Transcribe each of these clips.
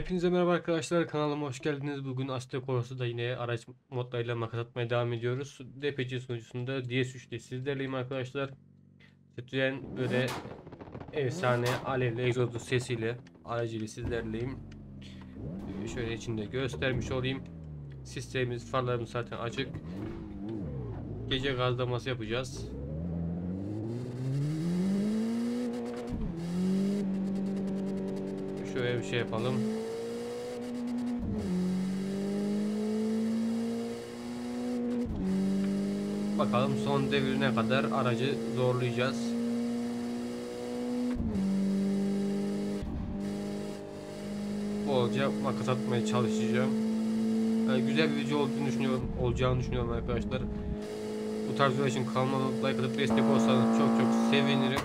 Hepinize merhaba arkadaşlar, kanalıma hoş geldiniz. Bugün Aztek Orası yine araç modlarıyla makas atmaya devam ediyoruz. DPC sunucusunda DS3'te sizlerleyim arkadaşlar. Citroen böyle efsane alevli egzoz sesiyle aracıyla sizlerleyim. Şöyle içinde göstermiş olayım. Sistemimiz, farlarımız zaten açık. Gece gazlaması yapacağız. Şöyle bir şey yapalım. Bakalım son devirine kadar aracı zorlayacağız. Bolca makas atmaya çalışacağım. Güzel bir video olacağını düşünüyorum arkadaşlar. Bu tarz video için kanalıma like atıp destek olsanız çok çok sevinirim.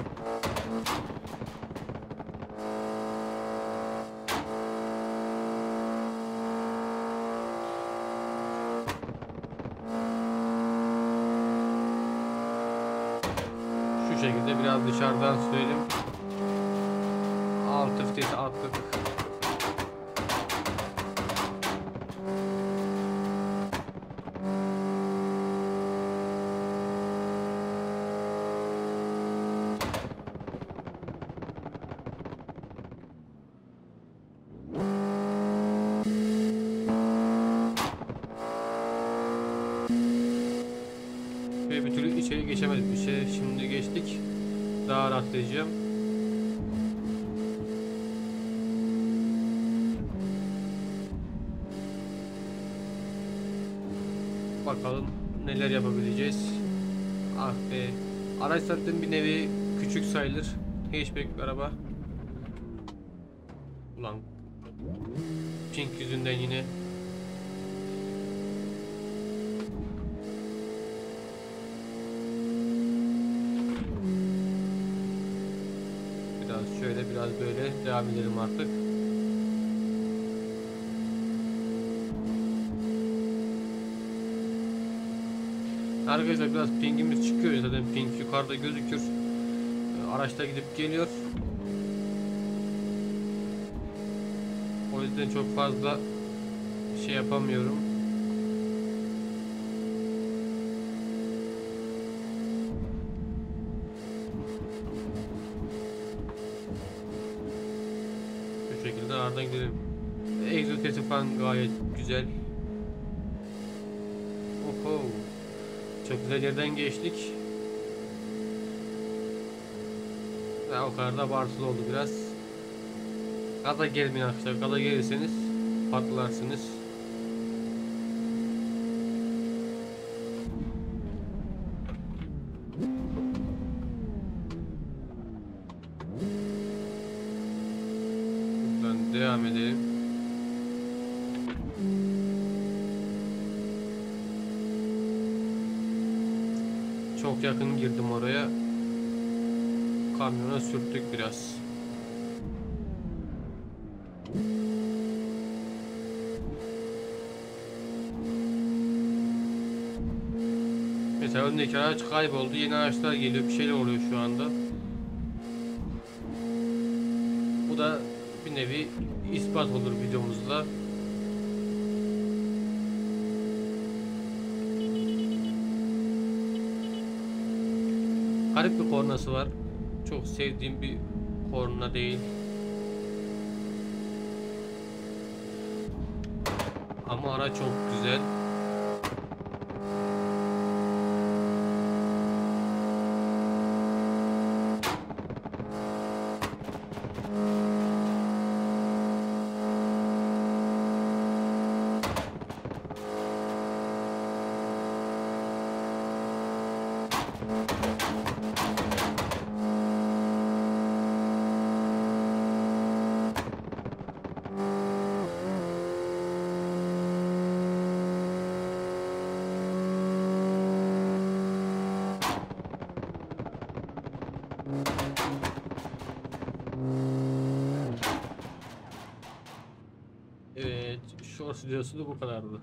Şu şekilde biraz dışarıdan sürelim. Alt vitesi atladık. Ve bir türlü içeri geçemedik. Şimdi geçtik. Daha rahatlayacağım. Bakalım neler yapabileceğiz. Ah be. Araç zaten bir nevi küçük sayılır. Hatchback bir araba. Ulan pink yüzünden yine. Biraz şöyle biraz böyle devam edelim artık. Arkadaşlar biraz pingimiz çıkıyor, zaten ping yukarıda gözükür. Araçta gidip geliyor. O yüzden çok fazla şey yapamıyorum. Bu şekilde aradan gidelim. Egzoz sesi falan gayet güzel. Oho. Çok güzel yerden geçtik. Ya, o kadar da abartılı oldu biraz. Gaza gelmeyin arkadaşlar. Gaza gelirseniz patlarsınız. Buradan devam edelim. Çok yakın girdim oraya. Kamyona sürttük biraz. Mesela öndeki araç kayboldu. Yeni araçlar geliyor. Bir şeyler oluyor şu anda. Bu da bir nevi ispat olur videomuzda. Garip bir kornası var. Çok sevdiğim bir korna değil. Ama araç çok güzel. Evet, short videosu da bu kadardı.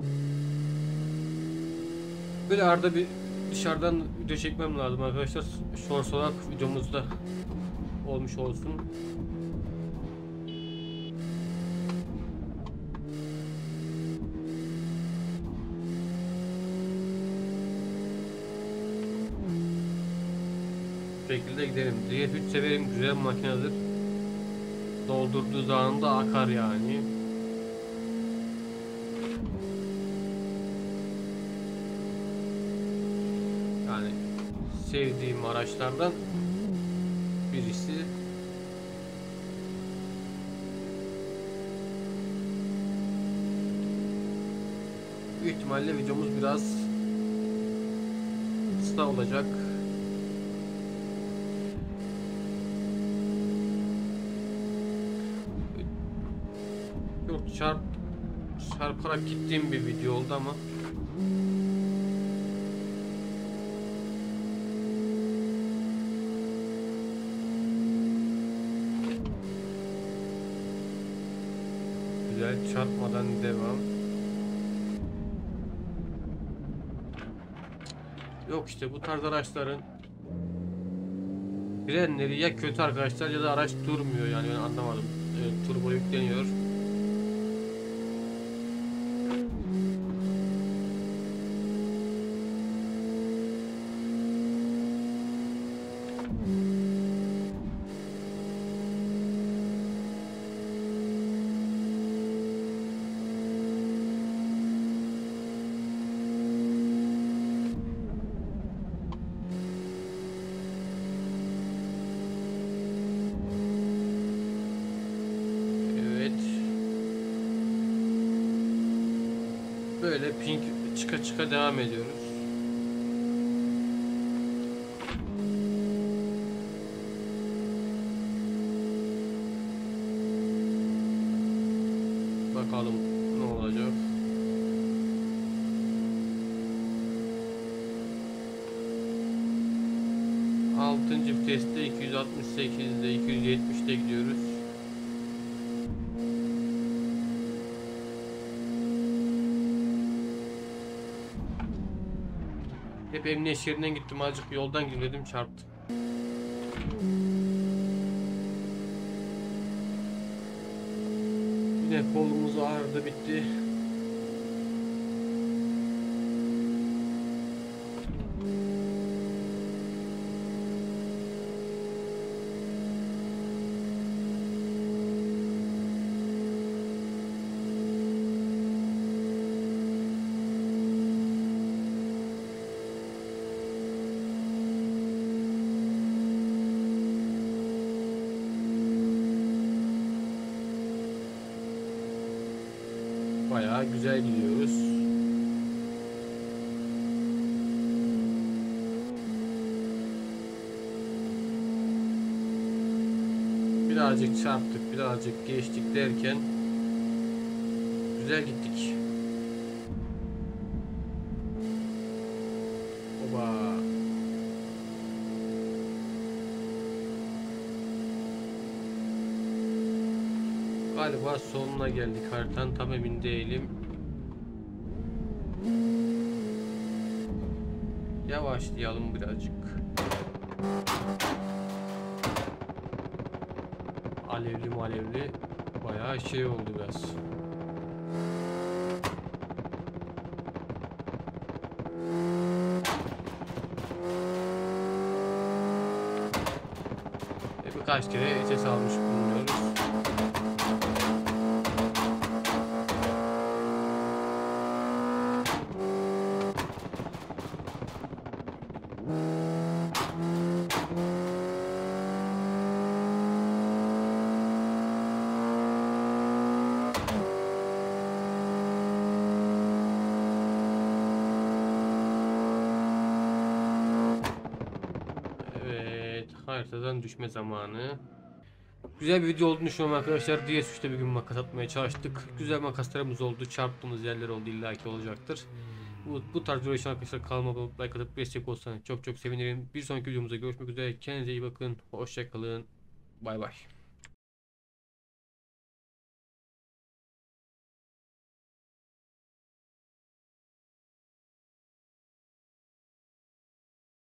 Böyle arada bir dışarıdan video çekmem lazım arkadaşlar. Short olarak videomuzda olmuş olsun. şekilde gidelim. DS3 severim, güzel makinedir. Doldurduğu zamanında akar yani. Yani sevdiğim araçlardan birisi. Büyük ihtimalle videomuz biraz kısa olacak. Çok çarparak gittiğim bir video oldu ama güzel, çarpmadan devam. Yok işte bu tarz araçların frenleri ya kötü arkadaşlar ya da araç durmuyor, yani ben anlamadım. Turbo yükleniyor. Böyle pink çıka çıka devam ediyoruz. Bakalım ne olacak. Altıncı viteste 268'de 270'de gidiyoruz. Hep emniyet şeridinden gittim, azıcık yoldan gidelim, çarptım. Yine kolumuz ağrıdı, bitti. Bayağı güzel gidiyoruz. Birazcık çarptık, birazcık geçtik derken güzel gittik. Oba. Galiba sonuna geldik haritanın, tam emin değilim. Yavaşlayalım birazcık. Alevli bayağı şey oldu biraz. Birkaç kere ses almış bulunuyoruz. Haritadan düşme zamanı. Güzel bir video olduğunu düşünüyorum arkadaşlar. DS3'te bir gün makas atmaya çalıştık. Güzel makaslarımız oldu. Çarptığımız yerler oldu. İllaki olacaktır. Bu tarz video için arkadaşlar kanalıma abone olup like atıp destek olsanız çok çok sevinirim. Bir sonraki videomuzda görüşmek üzere. Kendinize iyi bakın. Hoşça kalın. Bay bay.